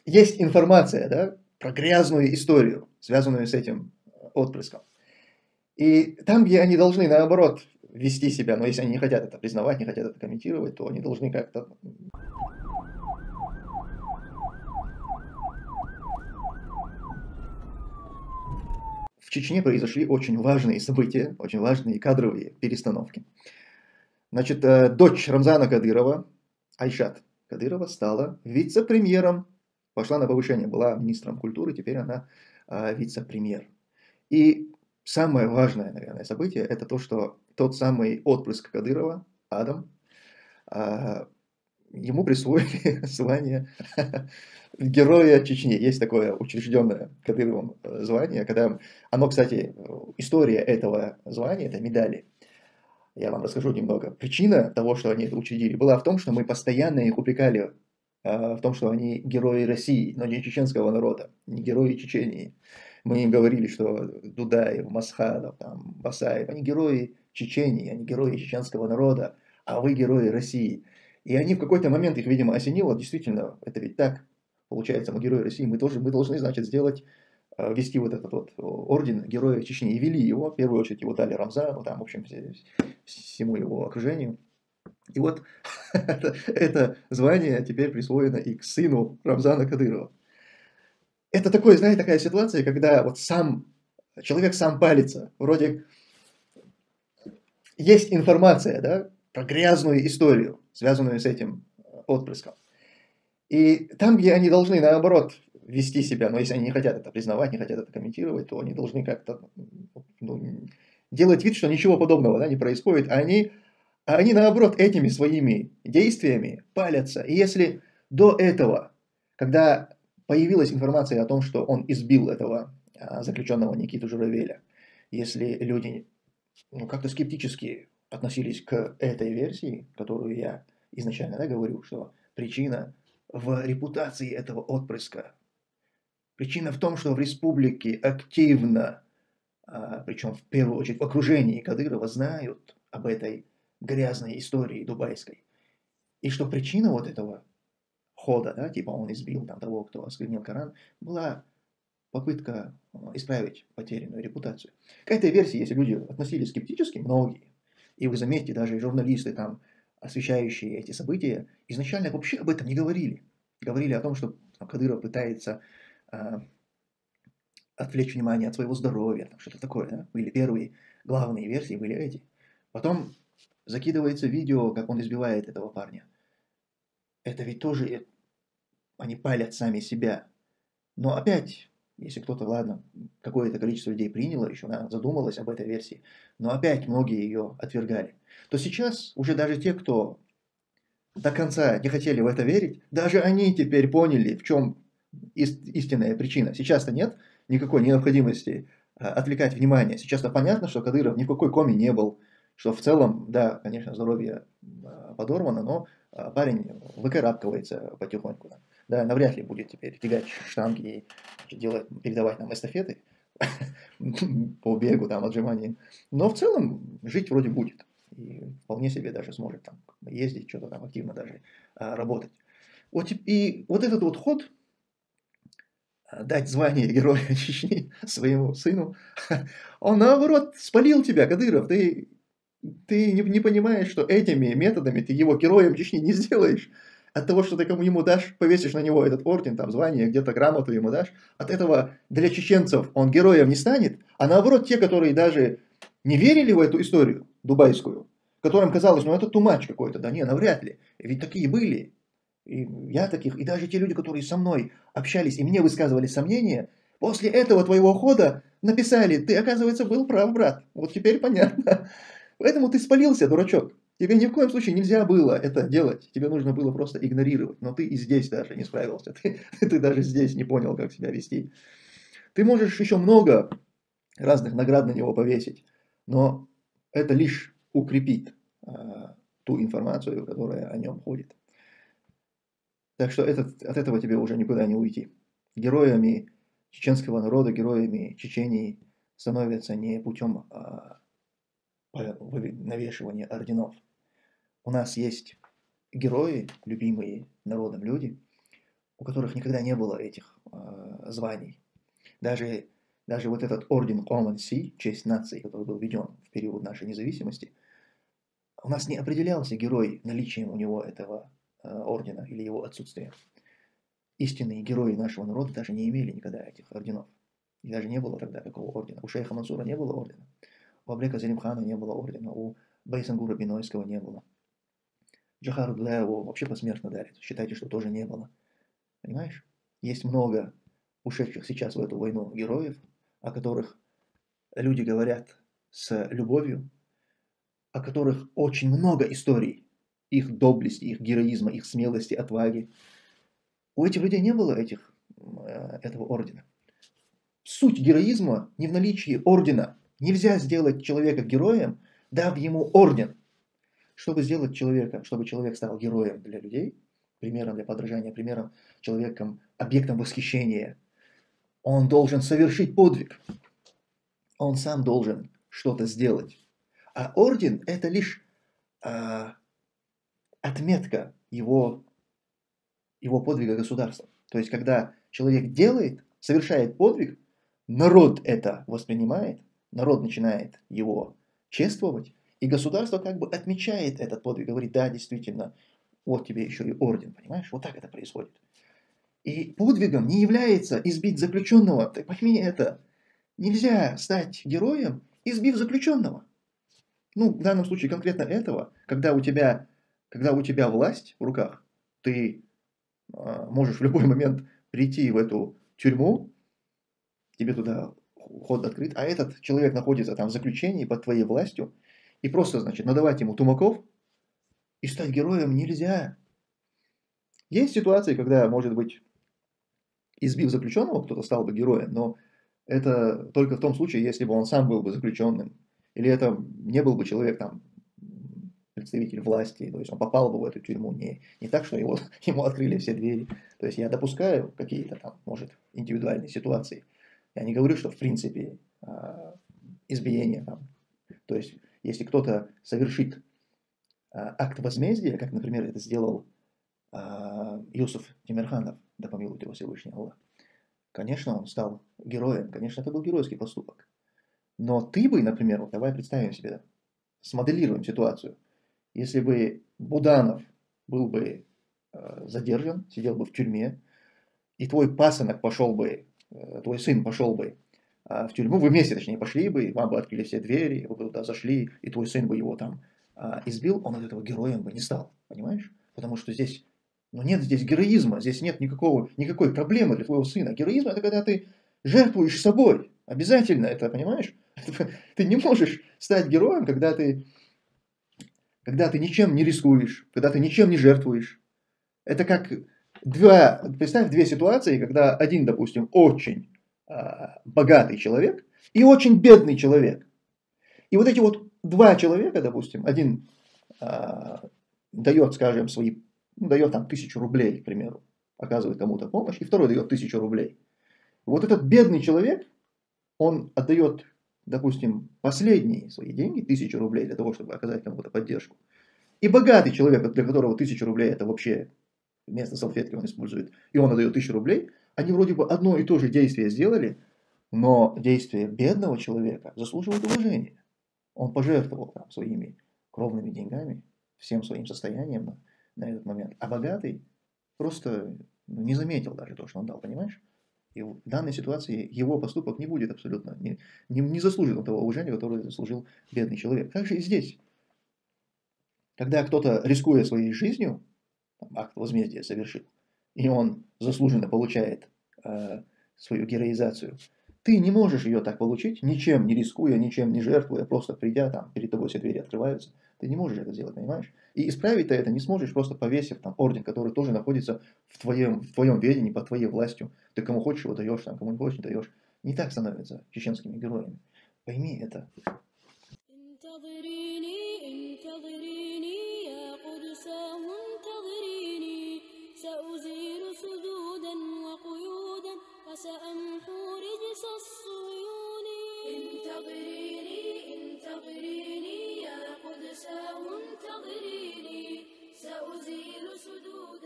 есть информация, да, про грязную историю, связанную с этим отпрыском. И там, где они должны, наоборот, вести себя, но если они не хотят это признавать, не хотят это комментировать, то они должны как-то... В Чечне произошли очень важные события, очень важные кадровые перестановки. Значит, дочь Рамзана Кадырова, Айшат Кадырова, стала вице-премьером, пошла на повышение, была министром культуры, теперь она вице-премьер. И самое важное, наверное, событие, это то, что тот самый отпрыск Кадырова, Адам, а, ему присвоили звание Героя Чечни. Есть такое учрежденное Кадыровым звание, когда оно, кстати, история этого звания, этой медали, я вам расскажу немного. Причина того, что они это учредили, была в том, что мы постоянно их упрекали в том, что они герои России, но не чеченского народа, не герои Чечении. Мы им говорили, что Дудаев, Масхадов, там, Басаев, они герои Чечении, они герои чеченского народа, а вы герои России. И они в какой-то момент их, видимо, осенило, действительно, это ведь так, получается, мы герои России, мы должны, значит, сделать вести вот этот вот орден Героя Чечни. И вели его, в первую очередь его дали Рамзану, там, в общем, всему его окружению. И вот это звание теперь присвоено и к сыну Рамзана Кадырова. Это такое, знаете, такая ситуация, когда вот сам человек сам палится. Вроде есть информация, да, про грязную историю, связанную с этим отпрыском. И там, где они должны, наоборот, вести себя, но если они не хотят это признавать, не хотят это комментировать, то они должны как-то делать вид, что ничего подобного, да, не происходит, а они, наоборот, этими своими действиями палятся. И если до этого, когда появилась информация о том, что он избил этого заключенного Никиту Журавеля, если люди как-то скептически относились к этой версии, которую я изначально, да, говорю, что причина в репутации этого отпрыска. Причина в том, что в республике активно, причем в первую очередь в окружении Кадырова, знают об этой грязной истории дубайской. И что причина вот этого хода, да, типа он избил там того, кто осквернил Коран, была попытка исправить потерянную репутацию. К этой версии, если люди относились скептически, многие, и вы заметите, даже журналисты, там, освещающие эти события, изначально вообще об этом не говорили. Говорили о том, что Кадыров пытается отвлечь внимание от своего здоровья, там, что-то такое. Да? Были первые главные версии, были эти. Потом закидывается видео, как он избивает этого парня. Это ведь тоже они палят сами себя. Но опять, если кто-то, ладно, какое-то количество людей приняло, еще задумалось об этой версии, но опять многие ее отвергали, то сейчас уже даже те, кто до конца не хотели в это верить, даже они теперь поняли, в чем истинная причина. Сейчас-то нет никакой необходимости отвлекать внимание. Сейчас-то понятно, что Кадыров ни в какой коме не был, что в целом, да, конечно, здоровье подорвано, но парень выкарабкивается потихоньку. Да, навряд ли будет теперь тягать штанги и делать, передавать нам эстафеты по бегу, там, отжиманиям. Но в целом жить вроде будет. И вполне себе даже сможет там ездить, что-то там активно даже работать. Вот, и вот этот вот ход, дать звание Героя Чечни своему сыну, он наоборот спалил тебя, Кадыров. Ты не понимаешь, что этими методами ты его героем Чечни не сделаешь. От того, что ты кому ему дашь, повесишь на него этот орден, там, звание, где-то грамоту ему дашь, от этого для чеченцев он героем не станет, а наоборот, те, которые даже не верили в эту историю дубайскую, которым казалось, ну это тумач какой-то, да не, навряд ли, ведь такие были, и я таких, и даже те люди, которые со мной общались и мне высказывали сомнения, после этого твоего хода написали, ты, оказывается, был прав, брат, вот теперь понятно. Поэтому ты спалился, дурачок. Тебе ни в коем случае нельзя было это делать. Тебе нужно было просто игнорировать. Но ты и здесь даже не справился. Ты даже здесь не понял, как себя вести. Ты можешь еще много разных наград на него повесить. Но это лишь укрепит ту информацию, которая о нем ходит. Так что от этого тебе уже никуда не уйти. Героями чеченского народа, героями Чечении становятся не путем навешивания орденов. У нас есть герои, любимые народом люди, у которых никогда не было этих званий. Даже вот этот орден Common Sea, честь нации, который был введен в период нашей независимости, у нас не определялся герой наличием у него этого ордена или его отсутствием. Истинные герои нашего народа даже не имели никогда этих орденов. И даже не было тогда такого ордена. У шейха Мансура не было ордена. У Аблека Залимхана не было ордена. У Байсангура Бинойского не было. Джахару Дудаеву вообще посмертно дали. Считайте, что тоже не было. Понимаешь? Есть много ушедших сейчас в эту войну героев, о которых люди говорят с любовью, о которых очень много историй, их доблести, их героизма, их смелости, отваги. У этих людей не было этого ордена. Суть героизма не в наличии ордена. Нельзя сделать человека героем, дав ему орден. Чтобы сделать человека, чтобы человек стал героем для людей, примером для подражания, примером, человеком, объектом восхищения, он должен совершить подвиг. Он сам должен что-то сделать. А орден – это лишь отметка его подвига государства. То есть, когда человек делает, совершает подвиг, народ это воспринимает, народ начинает его чествовать, и государство как бы отмечает этот подвиг, говорит, да, действительно, вот тебе еще и орден, понимаешь? Вот так это происходит. И подвигом не является избить заключенного. Ты пойми это. Нельзя стать героем, избив заключенного. Ну, в данном случае конкретно этого, когда у тебя власть в руках, ты можешь в любой момент прийти в эту тюрьму, тебе туда ход открыт, а этот человек находится там в заключении под твоей властью, и просто, значит, надавать ему тумаков и стать героем нельзя. Есть ситуации, когда, может быть, избив заключенного, кто-то стал бы героем, но это только в том случае, если бы он сам был бы заключенным, или это не был бы человек, там, представитель власти, то есть он попал бы в эту тюрьму не так, что ему открыли все двери. То есть я допускаю какие-то там, может, индивидуальные ситуации. Я не говорю, что в принципе избиение там. То есть если кто-то совершит акт возмездия, как, например, это сделал Юсуф Тимирханов, да помилует его Всевышний Аллах, конечно, он стал героем, конечно, это был геройский поступок. Но ты бы, например, вот давай представим себе, смоделируем ситуацию, если бы Буданов был бы задержан, сидел бы в тюрьме, и твой пасынок пошел бы, твой сын пошел бы в тюрьму, вы вместе, точнее, пошли бы, вам бы открыли все двери, вы бы туда зашли, и твой сын бы его там избил, он от этого героем бы не стал, понимаешь? Потому что здесь, нет здесь героизма, здесь нет никакой проблемы для твоего сына. Героизм – это когда ты жертвуешь собой, обязательно это, понимаешь? Ты не можешь стать героем, когда ты ничем не рискуешь, когда ты ничем не жертвуешь. Это как представь две ситуации, когда один, допустим, очень богатый человек и очень бедный человек. И вот эти вот два человека, допустим, один дает, скажем, дает там 1000 рублей, к примеру, оказывает кому-то помощь, и второй дает 1000 рублей. Вот этот бедный человек, он отдает, допустим, последние свои деньги, 1000 рублей, для того, чтобы оказать кому-то поддержку. И богатый человек, для которого 1000 рублей это вообще вместо салфетки он использует, и он отдает 1000 рублей, они вроде бы одно и то же действие сделали, но действие бедного человека заслуживает уважения. Он пожертвовал там своими кровными деньгами, всем своим состоянием на этот момент. А богатый просто не заметил даже то, что он дал, понимаешь? И в данной ситуации его поступок не будет абсолютно, не заслужит того уважения, которое заслужил бедный человек. Так же и здесь. Когда кто-то, рискуя своей жизнью, акт возмездия совершит, и он заслуженно получает свою героизацию, ты не можешь ее так получить, ничем не рискуя, ничем не жертвуя, просто придя, там, перед тобой все двери открываются. Ты не можешь это сделать, понимаешь? И исправить ты это не сможешь, просто повесив там орден, который тоже находится в твоем ведении, под твоей властью. Ты кому хочешь его даешь, там, кому не хочешь не даешь. Не так становятся чеченскими героями. Пойми это. وسأمحو رجس الصيون انتظريني يا قدساه انتظريني سأزيل سدودا